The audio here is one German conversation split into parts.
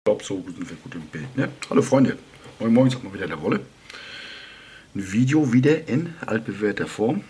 Ich glaube, so sind wir gut im Bild. Ne? Hallo Freunde, moin moin, sag mal wieder der Wolle. Ein Video wieder in altbewährter Form.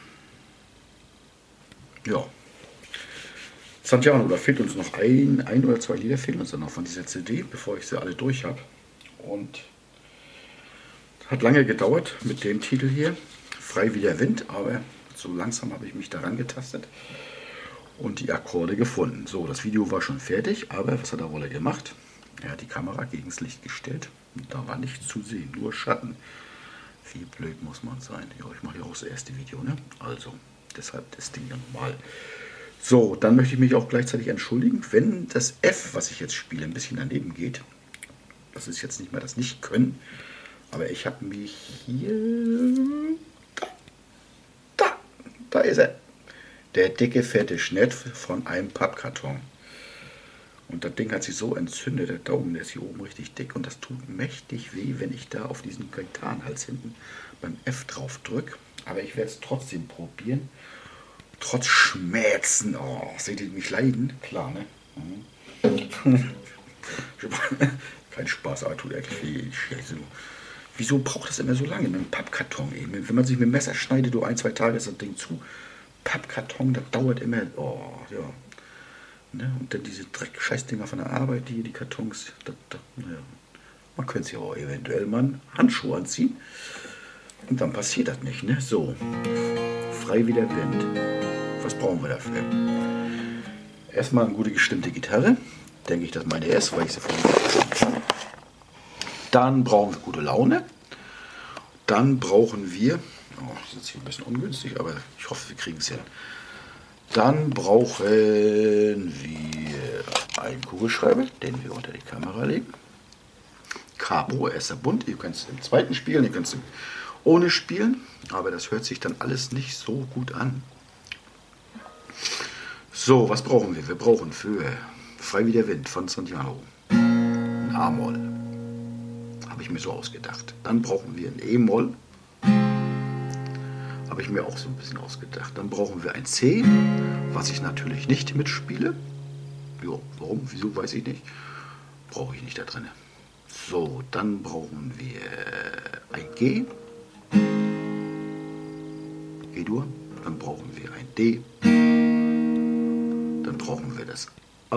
Ja. Santiano, da fehlt uns noch ein oder zwei Lieder fehlen uns dann noch von dieser CD, bevor ich sie alle durch habe. Und hat lange gedauert mit dem Titel hier, Frei wie der Wind, aber so langsam habe ich mich daran getastet und die Akkorde gefunden. So, das Video war schon fertig, aber was hat der Wolle gemacht? Er hat die Kamera gegen das Licht gestellt und da war nichts zu sehen, nur Schatten. Wie blöd muss man sein? Ja, ich mache ja auch das erste Video, ne? Also, deshalb das Ding ja normal. So, dann möchte ich mich auch gleichzeitig entschuldigen, wenn das F, was ich jetzt spiele, ein bisschen daneben geht. Das ist jetzt nicht mehr das Nicht-Können, aber ich habe mich hier... Da ist er. Der dicke, fette Schnitt von einem Pappkarton. Und das Ding hat sich so entzündet, der Daumen, der ist hier oben richtig dick und das tut mächtig weh, wenn ich da auf diesen Gitarrenhals hinten beim F drauf drücke. Aber ich werde es trotzdem probieren. Trotz Schmerzen. Oh, seht ihr mich leiden? Klar, ne? Kein Spaß, aber tut echt weh. Wieso braucht das immer so lange mit einem Pappkarton? Eben? Wenn man sich mit dem Messer schneidet, so 1-2 Tage ist das Ding zu. Pappkarton, das dauert immer. Oh, ja. Ne? Und dann diese Scheißdinger von der Arbeit, die Kartons. Naja. Man könnte sich auch eventuell mal einen Handschuh anziehen. Und dann passiert das nicht. Ne? So. Frei wie der Wind. Was brauchen wir dafür? Erstmal eine gute gestimmte Gitarre. Denke ich, dass meine ist, weil ich sie vorhin gestimmt habe. Dann brauchen wir gute Laune. Dann brauchen wir, oh, das ist jetzt hier ein bisschen ungünstig, aber ich hoffe, wir kriegen es hin. Dann brauchen wir einen Kugelschreiber, den wir unter die Kamera legen. Capo, erster Bund. Ihr könnt es im zweiten spielen, ihr könnt es ohne spielen, aber das hört sich dann alles nicht so gut an. So, was brauchen wir? Wir brauchen für Frei wie der Wind von Santiano ein A-Moll. Habe ich mir so ausgedacht. Dann brauchen wir ein E-Moll. Habe ich mir auch so ein bisschen ausgedacht. Dann brauchen wir ein C, was ich natürlich nicht mitspiele. Jo, warum? Wieso? Weiß ich nicht. Brauche ich nicht da drin. So, dann brauchen wir ein G. G-Dur. Dann brauchen wir ein D. Dann brauchen wir das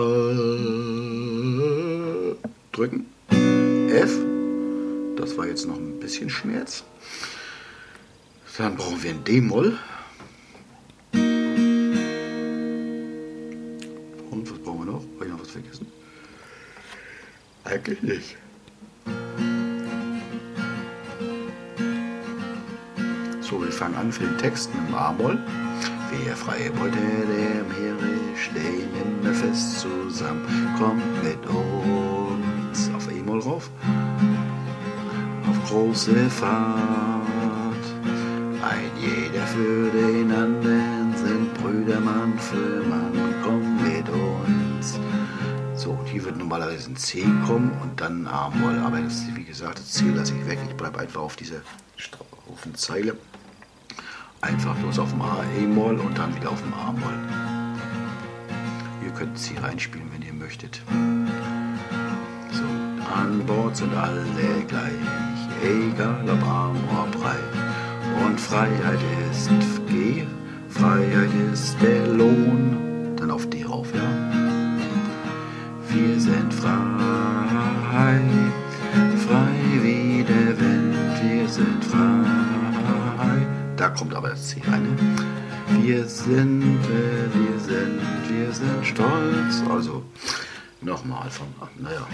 drücken. F. Das war jetzt noch ein bisschen Schmerz. Dann brauchen wir ein D-Moll. Und was brauchen wir noch? Habe ich noch was vergessen? Eigentlich nicht. So, wir fangen an für den Text mit dem A-Moll. Wir freie Beute der Meere stehen immer fest zusammen. Kommt mit uns auf E-Moll rauf. Auf große Fahrt. Ein jeder für den anderen sind Brüder, Mann für Mann, komm mit uns. So, hier wird normalerweise ein C kommen und dann ein A-Moll, aber das, wie gesagt, das C lasse ich weg. Ich bleibe einfach auf dieser Zeile. Einfach bloß auf dem E-Moll und dann wieder auf dem A-Moll. Ihr könnt es hier reinspielen, wenn ihr möchtet. So, an Bord sind alle gleich, egal ob arm oder breit. Und Freiheit ist G, Freiheit ist der Lohn. Dann auf D rauf, ja. Wir sind frei, frei wie der Wind, wir sind frei. Da kommt aber das C rein. Ne? Wir sind stolz. Also nochmal von, naja.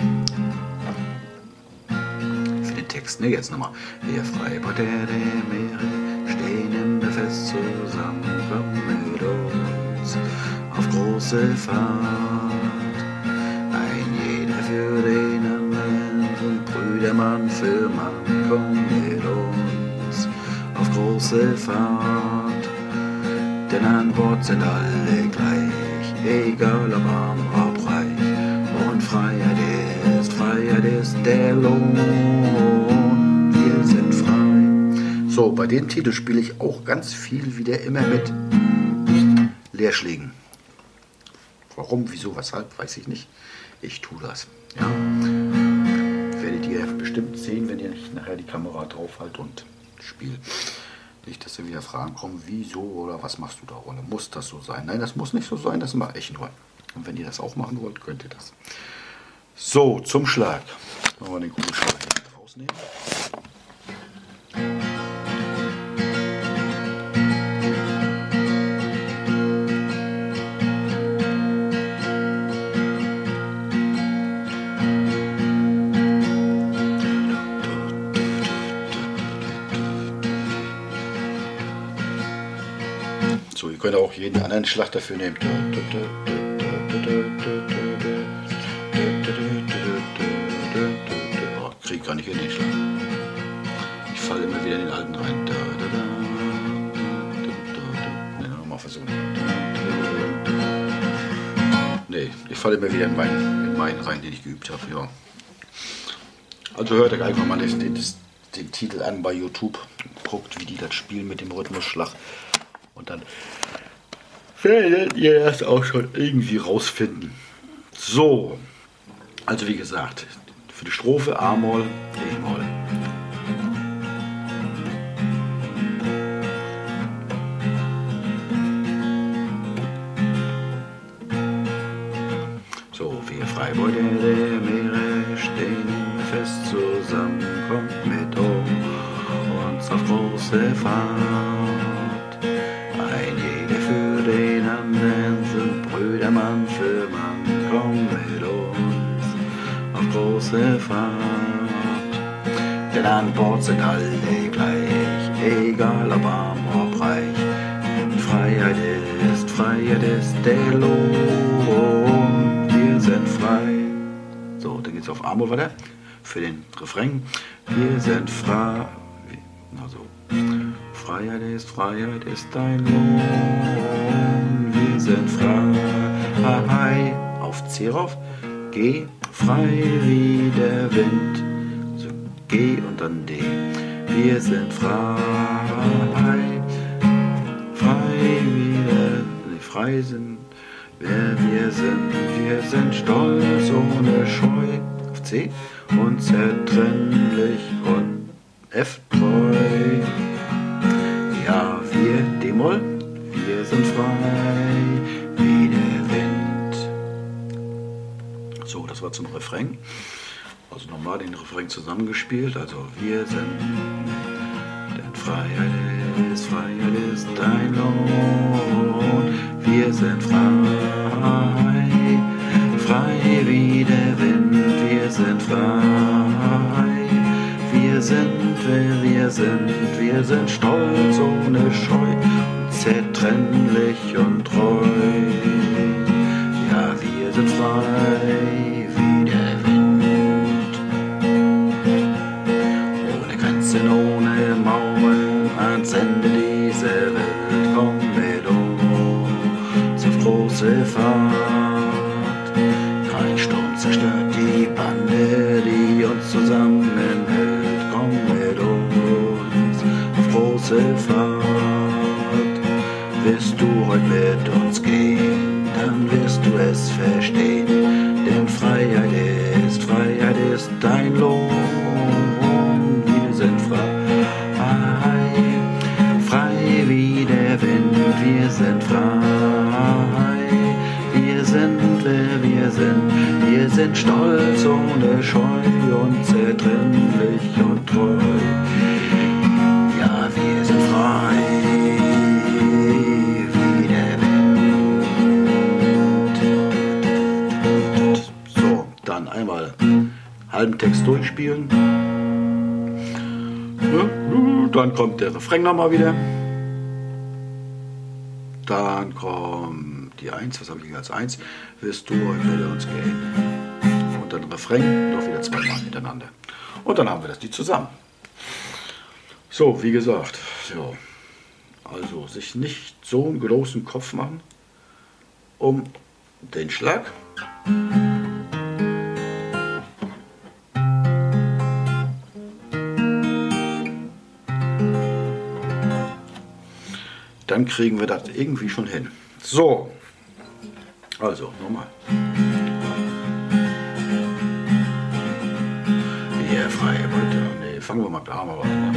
Für den Text, ne, jetzt nochmal. Wir frei bei der Meere stehen immer fest zusammen, komm mit uns auf große Fahrt. Ein jeder für den anderen und Brüder, Mann für Mann, komm mit uns auf große Fahrt. Denn an Bord sind alle gleich, egal ob arm oder reich. Und Freiheit ist der Lohn. Wir sind frei. So, bei dem Titel spiele ich auch ganz viel wieder immer mit Leerschlägen. Warum, wieso, weshalb, weiß ich nicht. Ich tue das. Ja. werdet ihr bestimmt sehen, wenn ihr nicht nachher die Kamera drauf haltet und spielt. Nicht, dass ihr wieder Fragen kommen, wieso oder was machst du da, oder muss das so sein? Nein, das muss nicht so sein, das mache ich nur. Und wenn ihr das auch machen wollt, könnt ihr das. So, zum Schlag. Wollen wir den Kugelschreiber hier rausnehmen. So, ihr könnt auch jeden anderen Schlag dafür nehmen. Oh, krieg gar nicht in den Schlag. Ich falle immer wieder in den alten rein. Ne, nochmal versuchen. Ne, ich falle immer wieder in meinen rein, den ich geübt habe. Ja. Also hört euch einfach mal den Titel an bei YouTube. Guckt, wie die das spielen mit dem Rhythmusschlag. Und dann werdet ihr das auch schon irgendwie rausfinden. So, also wie gesagt, für die Strophe A-Moll, E-Moll. So, wir Freibeuter der Meere stehen fest zusammen, kommt mit uns auf große Fahrt. Ein Jäger für den anderen sind Brüder Mann für Mann, komm mit uns auf große Fahrt. Denn an Bord sind alle gleich, egal ob arm oder reich. Freiheit ist der Lohn, wir sind frei. So, dann geht's auf A-Moll weiter für den Refrain. Wir sind frei. Also, Freiheit ist dein Lohn, wir sind frei. Auf C rauf, G, frei wie der Wind. Also G und dann D. Wir sind frei wie der, frei sind, wer wir sind stolz ohne Scheu. Auf C und zertrennlich und F treu. Ja, wir D-Moll, wir sind frei wie der Wind. So, das war zum Refrain. Also nochmal den Refrain zusammengespielt. Also wir sind, denn Freiheit ist dein Lohn. Wir sind frei wie der Wind. Wir sind frei. Wir sind stolz ohne Scheu und zertrennlich und treu. Ja, wir sind frei wie der Wind. Ohne Grenzen, ohne Mauern, ans Ende dieser Welt, komm mit uns auf große Fahrt. Kein Sturm zerstört die Bande, die uns zusammenhält. Komm mit uns auf große Fahrt. Willst du heute mit uns gehen, dann wirst du es verstehen. Denn Freiheit ist dein Lohn. Wir sind frei wie der Wind. Wir sind frei. Wir sind wer wir sind. Wir sind stolz ohne Scheu und zertrennlich und treu. Ja, wir sind frei wie der Wind. So, dann einmal halben Text durchspielen. Dann kommt der Refrain nochmal wieder. Dann kommt die 1, was habe ich hier als 1? Wirst du heute mit uns gehen? Und dann Refrain, noch wieder zweimal hintereinander. Und dann haben wir das Lied zusammen. So, wie gesagt, so. Also sich nicht so einen großen Kopf machen um den Schlag. Dann kriegen wir das irgendwie schon hin. So, also nochmal. freie Beute. Nee, fangen wir mal da mal an.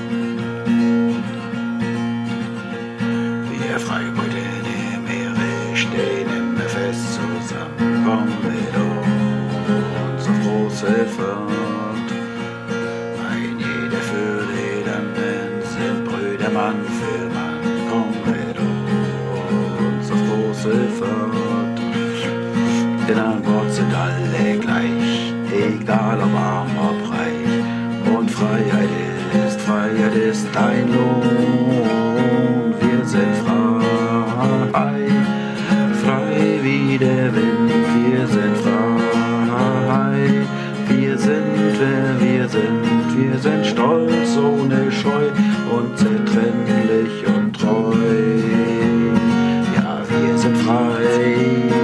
Wir freie Beute in dem Meere stehen immer fest zusammen. Kommen mit uns auf große Fahrt. Ein jeder für den anderen sind Brüder Mann für Mann. Kommen mit uns auf große Fahrt. Denn an Bord sind alle gleich, egal ob arm, ob reich. Und Freiheit ist dein Lohn. Wir sind frei, frei wie der Wind. Wir sind frei, wir sind wer wir sind stolz ohne Scheu und zertrennlich und treu. Ja, wir sind frei.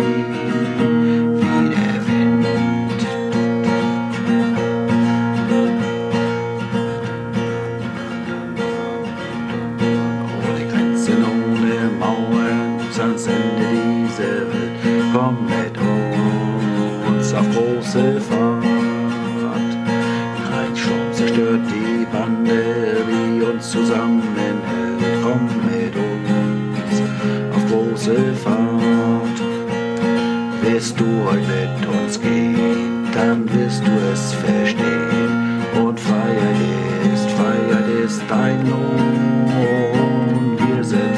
Ans Ende dieser Welt, komm mit uns auf große Fahrt. Kein Sturm zerstört die Bande, die uns zusammenhält. Komm mit uns auf große Fahrt. Willst du heute mit uns gehen, dann wirst du es verstehen. Und Freiheit ist dein Lohn. Wir sind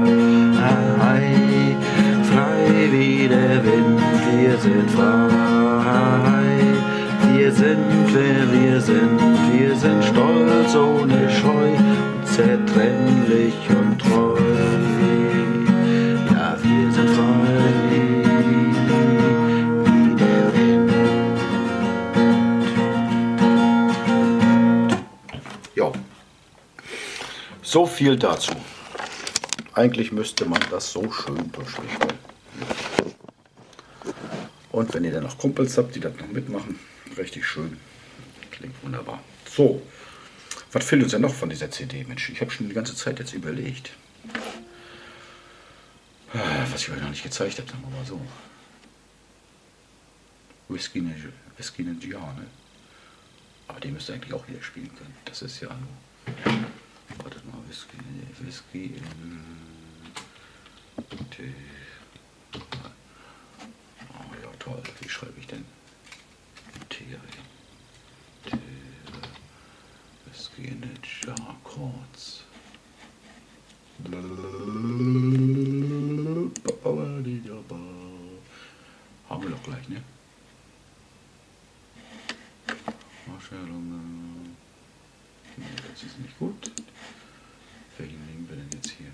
frei wie der Wind, wir sind frei, wir sind wer wir sind stolz ohne Scheu und zertrennlich und treu. Ja, wir sind frei wie der Wind. Ja, so viel dazu. Eigentlich müsste man das so schön durchspielen. Und wenn ihr dann noch Kumpels habt, die das noch mitmachen, richtig schön. Klingt wunderbar. So, was fehlt uns denn noch von dieser CD, Mensch? Ich habe schon die ganze Zeit jetzt überlegt. Was ich euch noch nicht gezeigt habe, sagen wir mal so. Whiskey in a Jar, ne? Aber den müsst ihr eigentlich auch wieder spielen können. Das ist ja nur... Wartet mal, Whisky in... Oh ja, toll. Wie schreibe ich denn? Whisky in a Jar Chords. Haben wir doch gleich, ne? Nee, das ist nicht gut. Welchen nehmen wir denn jetzt hier?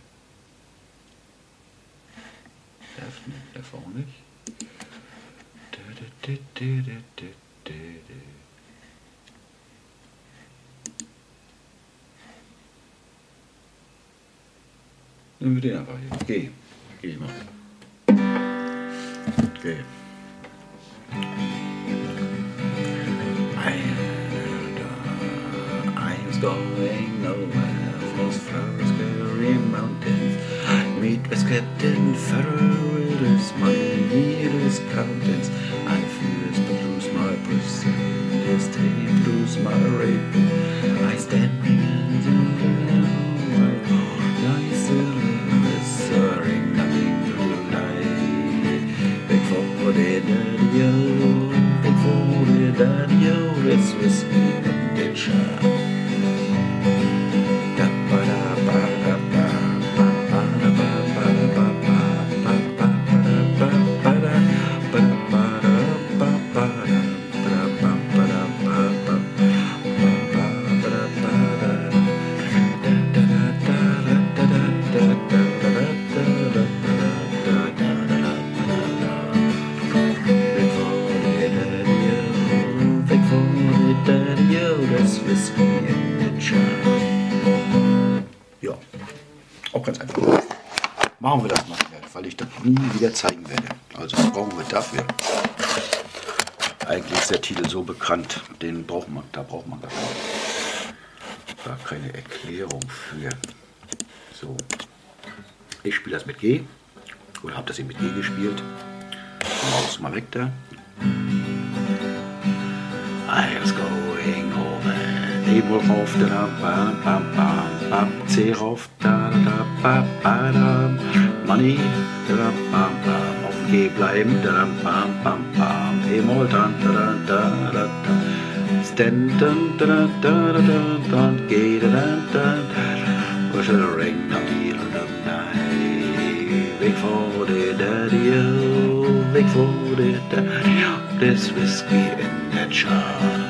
F auch nicht. Nehmen wir den einfach hier. G mal. G. I was going nowhere for Scary Mountains. Meet with Captain Farrell, his money, his countenance. I fears but lose my pursuit, his tape lose my rape. I standing in the I still whispering nothing to lie. Big for the daddy-o, big for the daddy-o, it's whiskey in the jar. Ja, auch ganz einfach. Machen wir das mal, weil ich das nie wieder zeigen werde. Also was brauchen wir dafür? Eigentlich ist der Titel so bekannt, da braucht man gar keine Erklärung für. So, ich spiele das mit G oder habe das eben mit G gespielt. Maus mal weg da. I was going home E-Moll rauf, da da bam bam bam bam, C rauf, da da da ba da, Money, da da bam bam, auf G bleiben, da da bam bam bam, E-Moll dann, da da da da da, Stand dann, da da da da da, G da da da, Push a ring, da di da da, Weg vor der Daddy, Weg vor der Daddy, this whiskey in der Chart.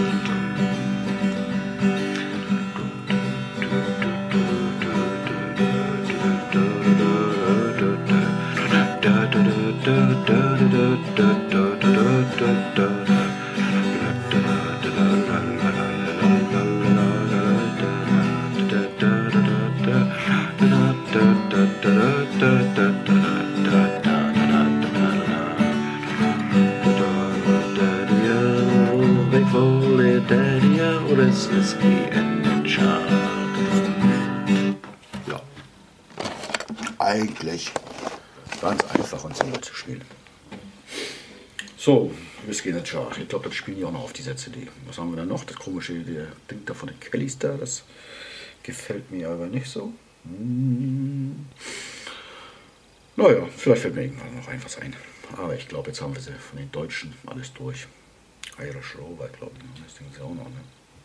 Das Whisky in den Chart. Ja. Eigentlich ganz einfach und simpel zu spielen. So, Whisky in den Chart. Ich glaube, das spielen die auch noch auf dieser CD. Was haben wir da noch? Das komische der Ding da von den Kellys da. Das gefällt mir aber nicht so. Naja, vielleicht fällt mir irgendwann noch was ein. Aber ich glaube, jetzt haben wir sie von den Deutschen alles durch. Irish Rover, glaube ich. Das Ding ist auch noch, ne?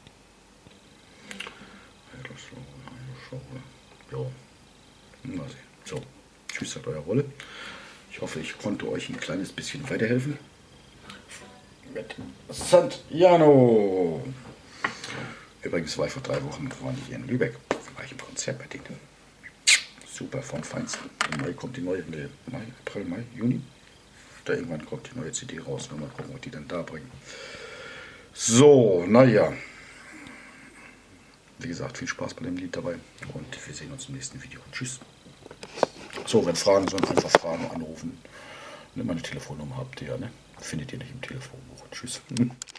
Jo. Mal sehen. So, tschüss, sagt euer Wolle. Ich hoffe, ich konnte euch ein kleines bisschen weiterhelfen. Mit Santiano. Übrigens war ich vor 3 Wochen hier in Lübeck. Da war ich im Konzert bei denen. Super, vom Feinsten. Im Mai kommt die neue, Mai, April, Mai, Juni. Da irgendwann kommt die neue CD raus. Mal gucken, was die dann da bringen. So, naja. Wie gesagt, viel Spaß bei dem Lied dabei und wir sehen uns im nächsten Video. Tschüss. So, wenn Fragen sind, einfach Fragen anrufen. Meine Telefonnummer habt ihr ja, ne? Findet ihr nicht im Telefonbuch. Tschüss.